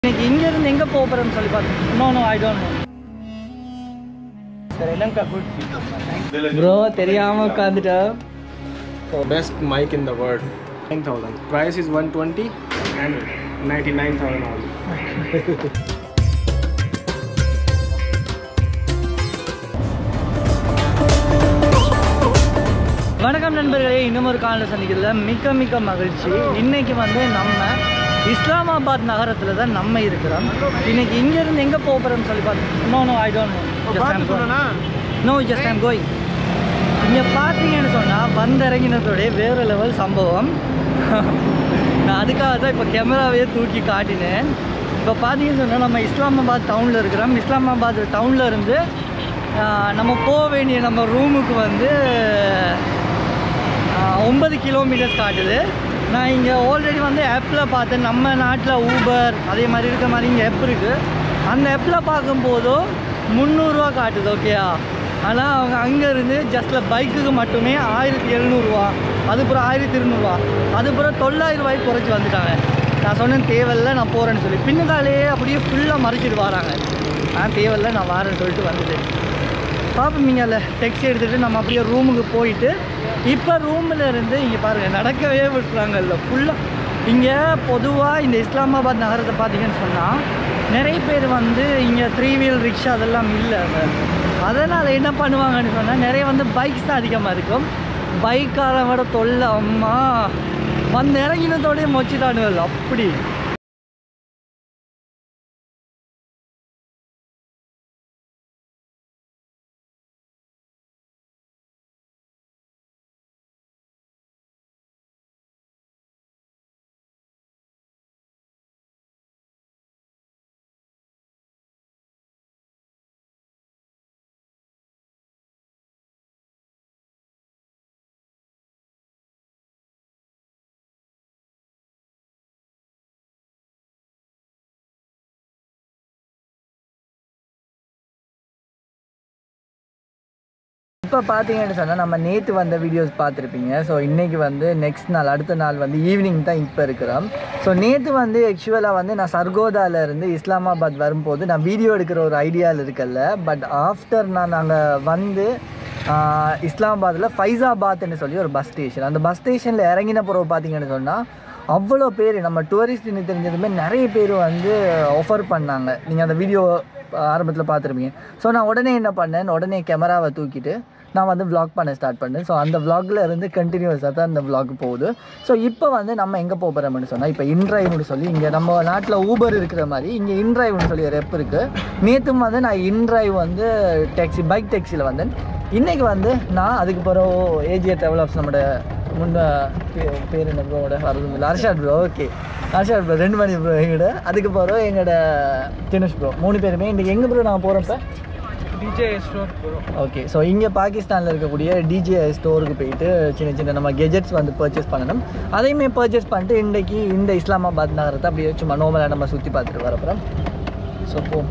இன்னைக்கு இங்க இருந்து எங்க போறோம்னு சொல்லி பாருங்க. No I don't know. Sri Lanka good bro தெரியாம உட்கார்ந்துட்டா. Best mic in the world. 9,000. Price is 120 and 99,000 only. வணக்கம் நண்பர்களே, இன்னும் ஒரு காலையில் சந்திக்கிறதுல மிக்க மிக்க மகிழ்ச்சி. இன்னைக்கு வந்து நம்ம இஸ்லாமாபாத் நகரத்தில் தான் நம்ம இருக்கிறோம். இன்னைக்கு இங்கேருந்து எங்கே போகிறோம்னு சொல்லி பார்த்தோம். No I don't know just I'm going. இங்கே பார்த்தீங்கன்னு சொன்னால் வந்திறங்கினதோடைய வேறு லெவல் சம்பவம். நான் அதுக்காக தான் இப்போ கேமராவே தூக்கி காட்டினேன். இப்போ பார்த்தீங்கன்னு சொன்னால் நம்ம இஸ்லாமாபாத் டவுனில் இருக்கிறோம். இஸ்லாமாபாத் டவுனில் இருந்து நம்ம போக வேண்டிய நம்ம ரூமுக்கு வந்து 9 கிலோமீட்டர்ஸ் காட்டுது. நான் இங்கே ஆல்ரெடி வந்து ஆப்பில் பார்த்தேன். நம்ம நாட்டில் ஊபர் அதே மாதிரி இருக்கிற மாதிரி இங்கே ஆப் இருக்குது. அந்த ஆப்பில் பார்க்கும்போதும் 300 ரூபா காட்டுது. ஓகேயா, ஆனால் அவங்க அங்கேருந்து ஜஸ்ட்டில் பைக்குக்கு மட்டுமே 1700 ரூபா, அதுக்கப்புறம் 1200 ரூபா, அதுக்கப்புறம் 900 ரூபாய்க்கு குறைச்சி வந்துட்டாங்க. நான் சொன்னேன் தேவையில்லை நான் போகிறேன்னு சொல்லி. பின்னுக்காலேயே அப்படியே ஃபுல்லாக மறைச்சிட்டு வராங்க. நான் தேவையில்லை நான் வரேன்னு சொல்லிட்டு வந்துட்டு பார்ப்போம். நீங்கள் அதில் டெக்ஸி எடுத்துகிட்டு நம்ம அப்படியே ரூமுக்கு போயிட்டு இப்போ ரூமில் இருந்து இங்கே பாருங்கள் நடக்கவே விட்டுறாங்கல்ல ஃபுல்லாக. இங்கே பொதுவாக இந்த இஸ்லாமாபாத் நகரத்தை பார்த்தீங்கன்னு சொன்னால் நிறைய பேர் வந்து இங்கே 3 வீல் ரிக்ஷா அதெல்லாம் இல்லை. அதனால் என்ன பண்ணுவாங்கன்னு சொன்னால் நிறைய வந்து பைக்ஸ் தான் அதிகமாக இருக்கும். பைக்காரை விட தொல்லை அம்மா வந்து இறங்கினதோடய மொச்சிட்டானுவல் அப்படி. இப்போ பார்த்தீங்கன்னு சொன்னால் நம்ம நேற்று வந்த வீடியோஸ் பார்த்துருப்பீங்க. ஸோ இன்றைக்கி வந்து நெக்ஸ்ட் நாள் அடுத்த நாள் வந்து ஈவினிங் தான் இப்போ இருக்கிறோம். ஸோ நேற்று வந்து ஆக்சுவலாக வந்து நான் சர்கோதாவிலேருந்து இஸ்லாமாபாத் வரும்போது நான் வீடியோ எடுக்கிற ஒரு ஐடியாவில் இருக்கல. பட் ஆஃப்டர் நாங்கள் வந்து இஸ்லாமாபாத்தில் ஃபைசாபாத்னு சொல்லி ஒரு பஸ் ஸ்டேஷன், அந்த பஸ் ஸ்டேஷனில் இறங்கின பிறகு பார்த்தீங்கன்னு சொன்னால் அவ்வளோ பேர் நம்ம டூரிஸ்ட்னு தெரிஞ்சதுமே நிறைய பேர் வந்து ஆஃபர் பண்ணாங்க. நீங்கள் அந்த வீடியோ ஆரம்பத்தில் பார்த்துருப்பீங்க. ஸோ நான் உடனே என்ன பண்ணேன், உடனே கேமராவை தூக்கிட்டு நான் வந்து விளாக் பண்ண ஸ்டார்ட் பண்ணேன். ஸோ அந்த விளாகில் இருந்து கண்டினியூஸாக தான் இந்த விளாக் போகுது. ஸோ இப்போ வந்து நம்ம எங்கே போகிறோம்னு சொன்னால் இப்போ இன்ட்ரைவ்னு சொல்லி இங்கே நம்ம நாட்டில் ஊபர் இருக்கிற மாதிரி இங்கே இன்ட்ரைவ்னு சொல்லி ஒரு ரெப் இருக்குது. நேற்றும் வந்து நான் இன்ட்ரைவ் வந்து டேக்ஸி பைக் டேக்ஸியில் வந்தேன். இன்றைக்கி வந்து நான் அதுக்கு பிறகு ஏஜிஏ ட்ராவல் ஆஃப்ஸ் நம்மளோட பேர் என்ன ப்ரோட வரதும் இல்லை Arshad bro. Okay Arshad bro 2 மணி ப்ரோ எங்கள்கிட்ட. அதுக்கு பிறகு எங்களோட தினேஷ் ப்ரோ 3 பேருமே இன்றைக்கி எங்கே ப்ரோ நான் போகிறப்ப DJI ஸ்டோர். ஓகே, ஸோ இங்கே பாகிஸ்தானில் இருக்கக்கூடிய DJI ஸ்டோருக்கு போயிட்டு சின்ன சின்ன நம்ம கெஜெட்ஸ் வந்து பர்ச்சேஸ் பண்ணணும். அதையுமே பர்ச்சேஸ் பண்ணிட்டு இன்றைக்கி இந்த இஸ்லாமாபாத் நகரத்தை அப்படியே சும்மா நோமலாக நம்ம சுற்றி பார்த்துட்டு வரப்போகிறோம். ஸோ போ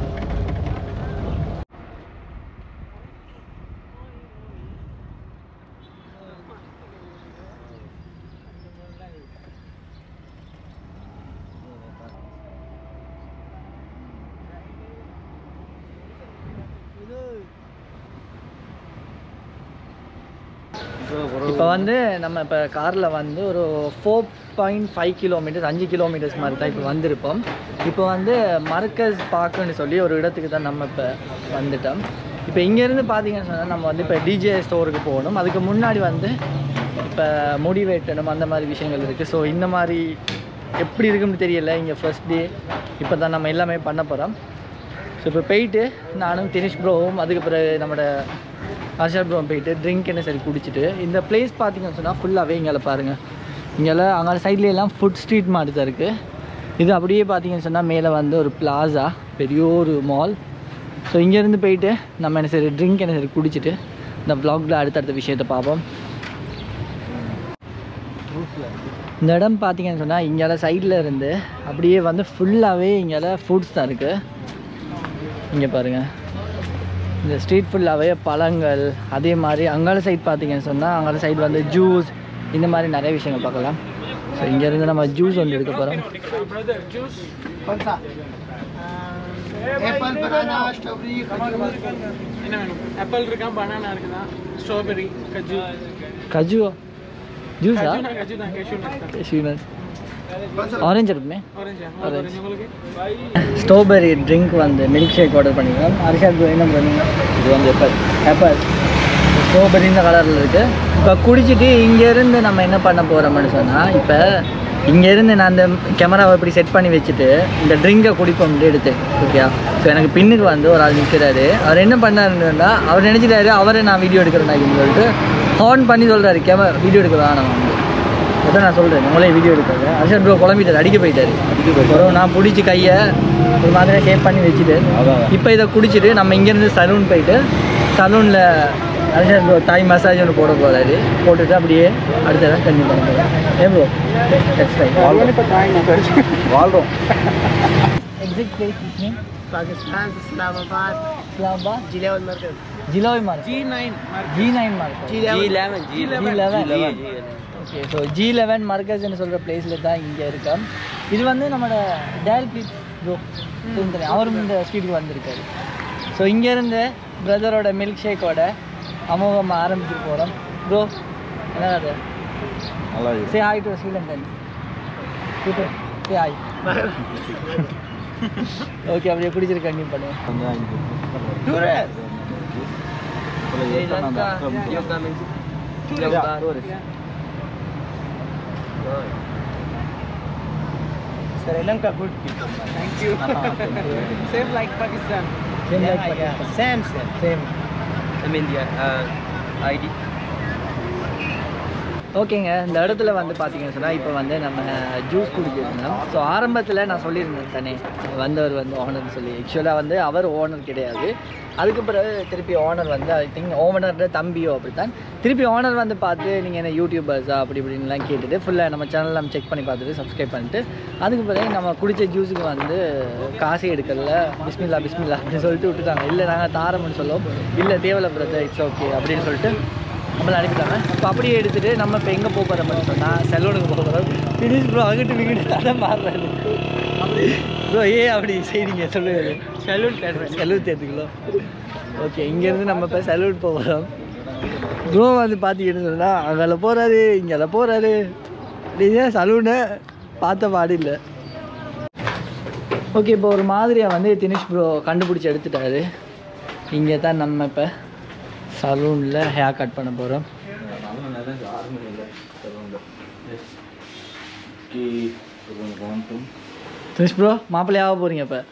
இப்போ வந்து நம்ம இப்போ காரில் வந்து ஒரு 4.5 கிலோமீட்டர்ஸ் 5 கிலோமீட்டர்ஸ் மாதிரி தான் இப்போ வந்திருப்போம். இப்போ வந்து மர்கஸ் பார்க்குன்னு சொல்லி ஒரு இடத்துக்கு தான் நம்ம இப்போ வந்துட்டோம். இப்போ இங்கேருந்து பார்த்தீங்கன்னு சொன்னால் நம்ம வந்து இப்போ DJI ஸ்டோருக்கு போகணும். அதுக்கு முன்னாடி வந்து இப்போ முடி வெட்டணும் அந்த மாதிரி விஷயங்கள் இருக்குது. ஸோ இந்த மாதிரி எப்படி இருக்குன்னு தெரியலை. இங்கே ஃபர்ஸ்ட் டே இப்போ தான் நம்ம எல்லாமே பண்ண போகிறோம். ஸோ இப்போ போயிட்டு நானும் தினேஷ் ப்ரோவும் அதுக்கு பிறகு நம்மளோட அர்ஷாத் ப்ரோ போயிட்டு ட்ரிங்க் என்ன சரி குடிச்சிட்டு இந்த பிளேஸ் பார்த்தீங்கன்னு சொன்னால் ஃபுல்லாகவே இங்கே பாருங்கள். இங்கே அங்கே சைட்லேயெல்லாம் ஃபுட் ஸ்ட்ரீட் மாதிரி தான் இருக்குது. இது அப்படியே பார்த்தீங்கன்னு சொன்னால் மேலே வந்து ஒரு பிளாசா பெரிய ஒரு மால். ஸோ இங்கேருந்து போயிட்டு நம்ம என்ன சரி ட்ரிங்க் என்ன சரி குடிச்சிட்டு இந்த வ்ளாகில் அடுத்தடுத்த விஷயத்தை பார்ப்போம். இந்த இடம் பார்த்தீங்கன்னு சொன்னால் இங்கே சைடில் இருந்து அப்படியே வந்து ஃபுல்லாகவே இங்கே ஃபுட்ஸ் தான் இருக்குது. இங்கே பாருங்கள் இந்த ஸ்ட்ரீட் ஃபுல்லாகவே பழங்கள். அதே மாதிரி அங்கால சைட் பார்த்தீங்கன்னு சொன்னால் அங்கால சைடு வந்து ஜூஸ் இந்த மாதிரி நிறைய விஷயங்கள் பார்க்கலாம். ஸோ இங்கேருந்து நம்ம ஜூஸ் ஒன்று எடுக்க போகிறோம். ஆப்பிள் பனானா ஸ்ட்ராபெரி என்ன வேணும்? ஆப்பிள் இருக்கா, பனானா இருக்குதா, ஸ்ட்ராபெரி, கஜு. கஜு ஜூஸா கஜு தான், கேஷ்யூ நட் ஆரஞ்சு இருக்குமே ஆரஞ்சு உங்களுக்கு. ஸ்ட்ராபெரி ட்ரிங்க் வந்து மில்க் ஷேக் ஆர்டர் பண்ணிக்கலாம். அரிஷாத் என்ன பண்ணுங்க? இது வந்து ஆப்பிள் ஸ்ட்ராபெரி இந்த கலரில் இருக்குது. இப்போ குடிச்சிட்டு இங்கேருந்து நம்ம என்ன பண்ண போகிறோம்னு சொன்னால், இப்போ இங்கேருந்து நான் அந்த கேமராவை இப்படி செட் பண்ணி வச்சுட்டு இந்த ட்ரிங்கை குடிப்போம்னு எடுத்தேன். ஓகே. ஸோ எனக்கு பின்னுக்கு வந்து ஒரு ஆள் நிற்கிறாரு. அவர் என்ன பண்ணாருன்னா, அவர் நினச்சிட்டாரு அவரை நான் வீடியோ எடுக்கிறேன் அப்படின்னு சொல்லிட்டு ஹார்ன் பண்ணி சொல்கிறாரு, வீடியோ எடுக்க வேணாம் வந்து. அதான் நான் சொல்கிறேன், உங்களே வீடியோ எடுக்காது. அர்ஷத் ப்ரோ குழம்பிட்டார், அடிக்க போயிட்டார். அப்புறம் நான் பிடிச்சி கையை ஒரு மாதிரி ஷேப் பண்ணி வச்சுட்டு இப்போ இதை குடிச்சிட்டு நம்ம இங்கேருந்து சலூன் போயிட்டு சலூனில் அர்ஷத் ப்ரோ தாய் மசாஜ் ஒன்று போட போகிறாரு. போட்டுட்டு அப்படியே அடுத்ததான் கண்டினியூ பண்ண போகிறேன். ஏன் ப்ரோ வாழ்றோம். Exit place Pakistan, Islamabad, Islamabad Jilawan Market. ஜிலோய் மார்க் G9 மார்க் G11 ஓகே. ஸோ G11 மார்க்கஸ்ன்னு சொல்கிற பிளேஸில் தான் இங்கே இருக்கோம். இது வந்து நம்மளோட டேல் பிளீட் ப்ரோ தெரியும், அவரும் இந்த ஸ்ட்ரீட்டுக்கு வந்திருக்காரு. ஸோ இங்கேருந்து பிரதரோட மில்க் ஷேக்கோட அமோகம் ஆரம்பிச்சுட்டு போகிறோம். ப்ரோ என்ன அது say hi to Sri Lankan say hi. Okay, அப்படியே பிடிச்சிட்டு கண்டினியூ பண்ணுவேன். Sri good. Thank you. Same like Pakistan. Same. I'm India. ID. ஓகேங்க, இந்த இடத்துல வந்து பார்த்தீங்கன்னு சொன்னால் இப்போ வந்து நம்ம ஜூஸ் குடிச்சிருந்தோம். ஸோ ஆரம்பத்தில் நான் சொல்லியிருந்தேன் தானே, வந்தவர் வந்து ஓனர்னு சொல்லி. ஆக்சுவலாக வந்து அவர் ஓனர் கிடையாது. அதுக்கு பிறகு திருப்பி ஓனர் வந்து ஐ திங்க் ஓனர்ன்ற தம்பியோ அப்படித்தான். திருப்பி ஓனர் வந்து பார்த்து நீங்கள் என்ன யூடியூபர்ஸா அப்படி இப்படின்லாம் கேட்டுட்டு ஃபுல்லாக நம்ம சேனலில் நம்ம செக் பண்ணி பார்த்துட்டு சப்ஸ்கிரைப் பண்ணிட்டு அதுக்கு பிறகு நம்ம குடித்த ஜூஸுக்கு வந்து காசு எடுக்கல, பிஸ்மில்லா அப்படின்னு சொல்லிட்டு விட்டுட்டாங்க. இல்லை நாங்கள் தாரம்னு சொல்லுவோம், இல்லை தேவையில்ல பிரதர் இட்ஸ் ஓகே அப்படின்னு சொல்லிட்டு நம்மளை அனுப்பிட்டாங்க. இப்போ அப்படியே எடுத்துகிட்டு நம்ம இப்போ எங்கே போக போகிறோம்னு சொன்னால் சலூனுக்கு போக போகிறோம். ஃபினிஷ் ப்ரோ அங்கிட்டு விங்கிட்டு அதை மாறுறாரு ப்ரோ. அப்படி செய்றீங்க சொல்லுங்கள். சலூன் சேர்த்துக்கலோ. ஓகே, இங்கேருந்து நம்ம இப்போ சலூன் போகிறோம். ப்ரோ வந்து பார்த்தீங்கன்னு சொன்னால் அங்கே போகிறாரு, இங்கே போகிறாரு. அப்படியே சலூனை பார்த்த பாடு இல்லை. ஓகே, இப்போ ஒரு மாதிரியாக வந்து தினேஷ் ப்ரோ கண்டுபிடிச்சி எடுத்துட்டாரு. இங்கே தான் நம்ம இப்போ சலூனில் ஹேர் கட் பண்ண போகிறோம். தினேஷ் ப்ரோ மாப்பிள்ளை ஆக போகிறீங்க இப்போ.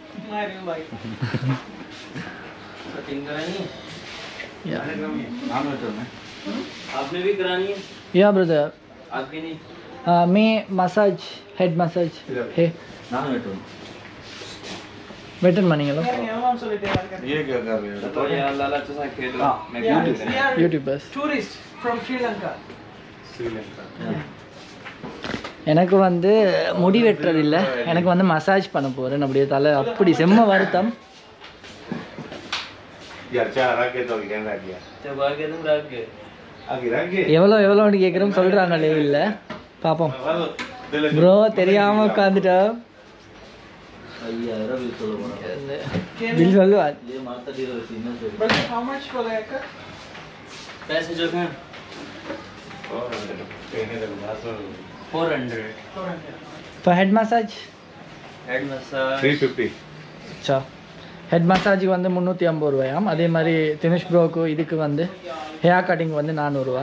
या ब्रदर मैं मसाज हेड मसाज है वेटन मानेंगे ये क्या कर रहे हो? तो ये लाला चसा खेल मैं YouTubers Tourist from Sri Lanka. எனக்கு வந்து முடி வெட்டுறது இல்லை, எனக்கு வந்து மசாஜ் பண்ண போகிறேன். அப்படியே தலை அப்படி செம்ம வருத்தம். यार चाह रख के तो क्या रख गया? जब आगे तुम रख के आगे रख के எவ்வளோன்னு கேட்குறோம் சொல்கிறாங்களே. இல்லை பார்ப்போம் ப்ரோ, தெரியாமல் உட்காந்துட்டோம். बिल சொல்லுவார். But how much for the haircut? पैसे जो हैं 400. For head massage Head massage 350. अच्छा, ஹெட் மசாஜுக்கு வந்து 350 ரூபாயாம். அதே மாதிரி தினேஷ் ப்ரோக்கு இதுக்கு வந்து ஹேர் கட்டிங் வந்து 400 ரூபா.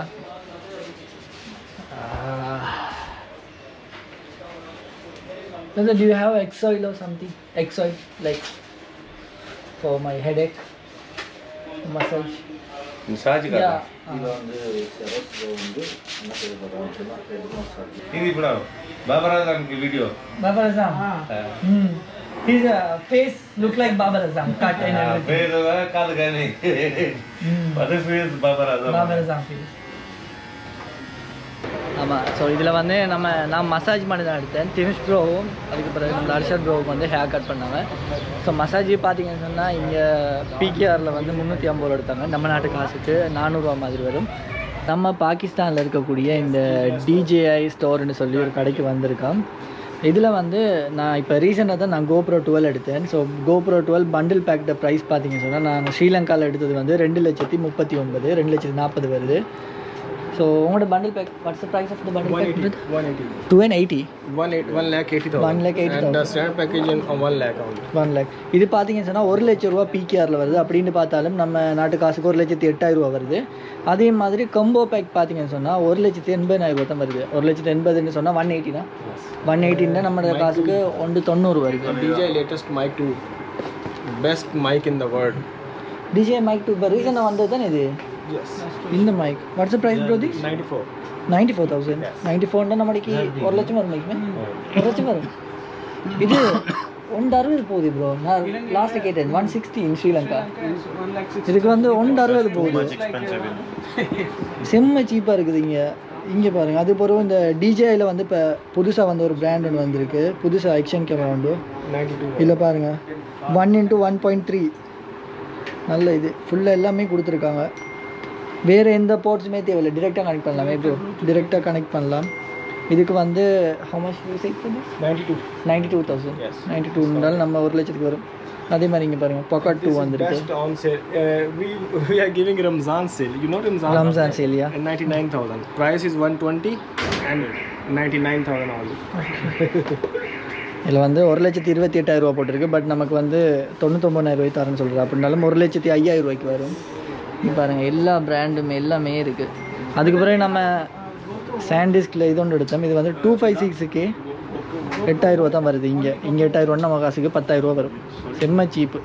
Do you have X-oil or something? X-oil like for my headache massage. Massage का Yeah. हिंदी पढ़ाओ बाबर आजम की video Babar Azam. His face look like Babar Azam, cut and everything. Face होगा काद का नहीं what is face Babar Azam Babar Azam face. ஆமாம். So இதில் வந்து நான் மசாஜ் பண்ணி தான் எடுத்தேன். தினேஷ் ப்ரோவும் அதுக்கு பிறகு நம்ம அர்ஷத் ப்ரோவுக்கு வந்து ஹேர் கட் பண்ணாங்க. ஸோ மசாஜ் பார்த்தீங்கன்னு சொன்னால் இங்கே பிகேஆரில் வந்து 350 ரூபா எடுத்தாங்க. நம்ம நாட்டு காசுக்கு 400 ரூபா மாதிரி வரும். நம்ம பாகிஸ்தானில் இருக்கக்கூடிய இந்த டிஜேஐ ஸ்டோர்னு சொல்லி ஒரு கடைக்கு வந்திருக்கோம். இதில் வந்து நான் இப்போ ரீசெண்டாக தான் நான் GoPro 12 எடுத்தேன். ஸோ GoPro 12 பண்டில் பேக்ட ப்ரைஸ் பார்த்தீங்க சொன்னால் நான் ஸ்ரீலங்காவில் எடுத்தது வந்து 2,39,000 2,40,000 வருது. ஸோ உங்களோட bundle pack what's the price of the bundle pack? 180. 1,80,000. 1,80,000. And the standard package in 1 lakh only. 1 lakh. இது பார்த்தீங்கன்னு சொன்னால் 1,00,000 ரூபா PKRல வருது. அப்படின்னு பார்த்தாலும் நம்ம நாட்டு காசுக்கு 1,08,000 ரூபா வருது. அதே மாதிரி கம்போ பேக் பார்த்தீங்கன்னு சொன்னால் 1,80,000 ரூபா தான் வருது. 1,80,000 சொன்னால் 180 தான். 180 நம்ம காசுக்கு 190 வருது. DJI latest mic 2, best mic in the world. DJI mic 2 இப்போ ரீசெண்டாக வந்தது தானே இது? Yes. இந்த mic what's the price bro? 94. 94,000. 94 நம்மளுக்கு 1,00,000 வரும் மைக்குமே. 1,00,000 வரும். இது 160 போகுது ப்ரோ. நான் லாஸ்ட் கேட்டேன் 160 இன் ஸ்ரீலங்கா. இதுக்கு வந்து 160 போகுது. செம்ம சீப்பாக இருக்குது இங்கே பாருங்கள். அது பிறகு இந்த DJIயில் வந்து இப்போ புதுசாக வந்து ஒரு பிராண்ட் ஒன்று வந்திருக்கு. புதுசாக ஆக்ஷன் கேமரா உண்டு. 92. இதில் பாருங்கள் 1x1.3 நல்ல இது ஃபுல்லாக எல்லாமே கொடுத்துருக்காங்க. வேறு எந்த போர்ட்ஸுமே தேவையில்லை, டிரெக்டாக கனெக்ட் பண்ணலாம். ப்ரோ டிரெக்டாக கனெக்ட் பண்ணலாம். இதுக்கு வந்து how much you say for this? 92,000. Yes. 92 இருந்தாலும் நம்ம 1,00,000 வரும். அதே மாதிரி இங்கே பாருங்கள் Pocket 2 வந்துருக்கு. Best on sale. We are giving Ramzan sale. You know Ramzan sale, yeah. 99,000. Price is 120 and 99,000 only. இதில் வந்து 1,28,000 ரூபா போட்டிருக்கு. பட் நமக்கு வந்து 99,000 ரூபாய் தரேன்னு சொல்கிறேன். அப்படின்னாலும் 1,05,000 ரூபாய்க்கு வரும். பாருங்கள் எல்லா பிராண்டும் எல்லாமே இருக்குது. அதுக்கு பிறகு நம்ம சாண்டிஸ்கில் இது ஒன்று எடுத்தோம். இது வந்து 256க்கு 8,000 ரூபா தான் வருது. இங்கே 8,000 ரூபா நம்ம காசுக்கு 10,000 ரூபா வரும். செம்ம சீப்பு.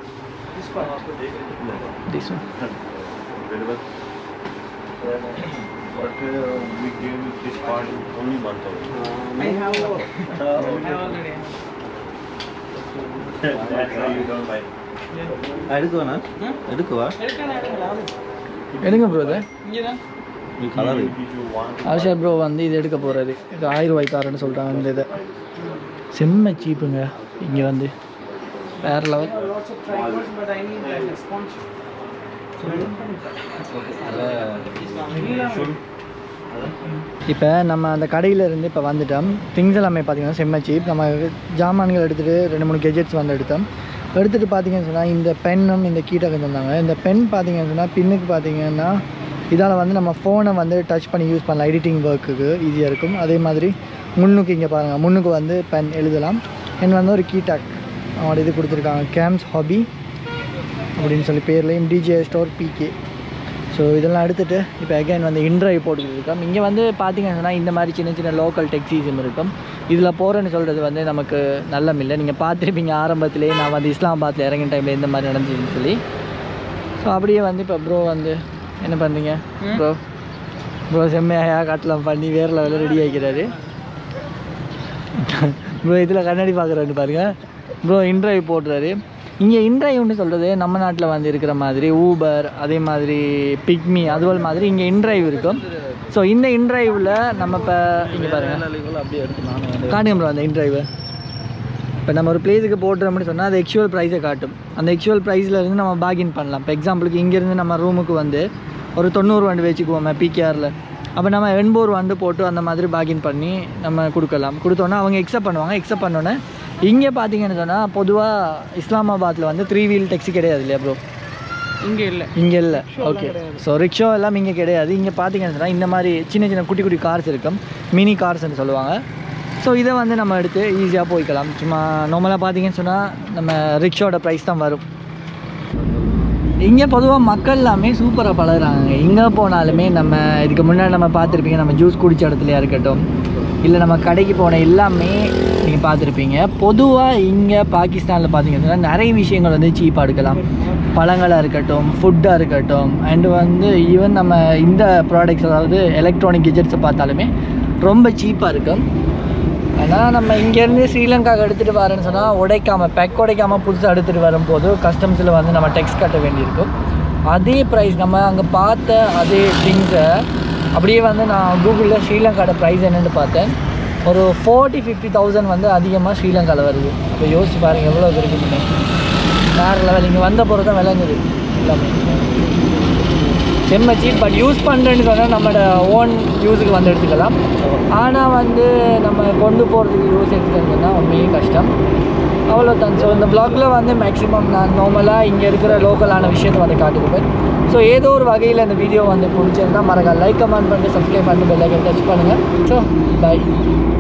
எடுங்க ப்ரோ. இது ஆஷா ப்ரோ வந்து இது எடுக்க போகிறாரு. இது 1000 ரூபாய் தரேன்னு சொல்கிறாங்க. இந்த இதை செம்ம சீப்புங்க. இங்கே வந்து வேறு லெவல். இப்போ நம்ம அந்த கடையிலேருந்து இப்போ வந்துட்டோம். திங்ஸ் எல்லாமே பார்த்தீங்கன்னா செம்ம சீப். நம்ம ஜாமான்கள் எடுத்துகிட்டு 2-3 கெஜெட்ஸ் வந்து எடுத்துகிட்டு பார்த்தீங்கன்னு சொன்னால் இந்த பென்னும் இந்த கீட்டகம் தந்தாங்க. இந்த பென் பார்த்தீங்கன்னு சொன்னால் பின்னுக்கு பார்த்தீங்கன்னா இதால் வந்து நம்ம ஃபோனை வந்து டச் பண்ணி யூஸ் பண்ணலாம். எடிட்டிங் ஒர்க்குக்கு ஈஸியாக இருக்கும். அதே மாதிரி முன்னுக்கு இங்கே பாருங்கள், முன்னுக்கு வந்து பென் எழுதலாம். என் வந்து ஒரு கீடாக் அவங்களோட இது கொடுத்துருக்காங்க. கேம்ஸ் ஹாபி அப்படின்னு சொல்லி பேர்லையும் DJI ஸ்டோர் PK. ஸோ இதெல்லாம் எடுத்துகிட்டு இப்போ அகைன் வந்து இன்ட்ரைவ் போட்டுக்கிட்டு இருக்கோம். இங்கே வந்து பார்த்தீங்கன்னா இந்த மாதிரி சின்ன சின்ன லோக்கல் டெக்ஸிஸும் இருக்கும். இதில் போகிறேன்னு சொல்கிறது வந்து நமக்கு நல்லமில்லை. நீங்கள் பார்த்துருப்பீங்க ஆரம்பத்திலே நான் வந்து இஸ்லாமாபாத்தில் இறங்கின டைமில் இந்த மாதிரி நடந்துச்சுன்னு சொல்லி. ஸோ அப்படியே வந்து இப்போ ப்ரோ வந்து என்ன பண்ணுறீங்க ப்ரோ செம்மையாக காட்டலாம் பண்ணி வேறு லெவலில் ரெடி ஆகிக்கிறாரு ப்ரோ. இதில் கண்ணாடி பார்க்குறாரு பாருங்கள் ப்ரோ. இன்ட்ரைவ் போடுறாரு. இங்கே இன்ட்ரைவ்னு சொல்கிறது நம்ம நாட்டில் வந்து இருக்கிற மாதிரி ஊபர், அதே மாதிரி பிக்மி, அதுபோல் மாதிரி இங்கே இன்ட்ரைவ் இருக்கும். ஸோ இந்த இன்ட்ரைவில் நம்ம இப்போ இங்கே பாருங்கள் அப்படியே எடுத்து காட்டுங்க ப்ரோ. அந்த இன்ட்ரைவை இப்போ நம்ம ஒரு பிளேஸுக்கு போட்டுறோம்னு சொன்னால் அது ஆக்சுவல் ப்ரைஸை காட்டும். அந்த ஆக்சுவல் ப்ரைஸில் நம்ம பார்கின் பண்ணலாம். இப்போ எக்ஸாம்பிளுக்கு இங்கேருந்து நம்ம ரூமுக்கு வந்து ஒரு 90 வண்டு வச்சுக்குவோம் PKRல. அப்போ நம்ம 80 வண்டு போட்டு அந்த மாதிரி பார்கின் பண்ணி நம்ம கொடுக்கலாம். கொடுத்தோன்னா அவங்க எக்ஸப்ட் பண்ணுவாங்க. எக்ஸப்ட் பண்ணோன்னே இங்கே பார்த்தீங்கன்னு சொன்னால் பொதுவாக இஸ்லாமாபாத்தில் வந்து 3 வீல் டேக்ஸி கிடையாது இல்லையா ப்ரோ? இங்கே இல்லை. ஓகே. ஸோ ரிக்ஷா எல்லாம் இங்கே கிடையாது. இங்கே பார்த்தீங்கன்னு சொன்னால் இந்த மாதிரி சின்ன சின்ன குட்டி குட்டி கார்ஸ் இருக்கும். மினி கார்ஸ்ன்னு சொல்லுவாங்க. ஸோ இதை வந்து நம்ம எடுத்து ஈஸியாக போய்க்கலாம். சும்மா நார்மலாக பார்த்தீங்கன்னு சொன்னால் நம்ம ரிக்ஷாவோட ப்ரைஸ் தான் வரும். இங்கே பொதுவாக மக்கள் எல்லாமே சூப்பராக பழகுறாங்க. எங்கே போனாலுமே நம்ம இதுக்கு முன்னாடி நம்ம பார்த்துருப்பீங்க, நம்ம ஜூஸ் குடித்த இடத்துலையா இருக்கட்டும், இல்லை நம்ம கடைக்கு போன எல்லாமே நீங்கள் பார்த்துருப்பீங்க. பொதுவாக இங்கே பாகிஸ்தானில் பார்த்தீங்கன்னா நிறைய விஷயங்கள் வந்து சீப்பாக எடுக்கலாம். பழங்களாக இருக்கட்டும், ஃபுட்டாக இருக்கட்டும், அண்டு வந்து ஈவன் நம்ம இந்த ப்ராடக்ட்ஸ், அதாவது எலக்ட்ரானிக் கெஜெட்ஸை பார்த்தாலுமே ரொம்ப சீப்பாக இருக்கும். ஆனால் நம்ம இங்கேருந்து ஸ்ரீலங்காவுக்கு எடுத்துகிட்டு வரேன்னு சொன்னால் உடைக்காமல் புதுசாக எடுத்துகிட்டு வரும்போது கஸ்டம்ஸில் வந்து நம்ம டெக்ஸ் கட்ட வேண்டியிருக்கும். அதே ப்ரைஸ் நம்ம அங்கே பார்த்த அதே திங்ஸை அப்படியே வந்து நான் கூகுளில் ஸ்ரீலங்காவோட ப்ரைஸ் என்னென்னு பார்த்தேன். ஒரு 40-50,000 வந்து அதிகமாக ஸ்ரீலங்காவில் வருது. இப்போ யோசிச்சு பாருங்கள் எவ்வளோ இருக்குதுன்னு. வேறு லெவல். இங்கே வந்த பொருள் தான் விளங்குது எல்லாமே. செம்ம சீப். பட் யூஸ் பண்ணுறேன்னு சொன்னால் நம்மளோட ஓன் யூஸுக்கு வந்து எடுத்துக்கலாம். ஆனால் வந்து நம்ம கொண்டு போகிறதுக்கு யூஸ் எடுத்துக்கிறதுனா உண்மையே கஷ்டம். அவ்வளோதான். ஸோ இந்த வ்ளாகில் வந்து மேக்ஸிமம் நான் நார்மலாக இங்கே இருக்கிற லோக்கலான விஷயத்தை வந்து காட்டியிருப்பேன். ஸோ ஏதோ ஒரு வகையில் இந்த வீடியோ வந்து பிடிச்சிருந்தால் மறக்காம லைக் கமெண்ட் பண்ணிட்டு சப்ஸ்கிரைப் பண்ணிட்டு பெல் ஐக்கன் டச் பண்ணுங்கள். So by.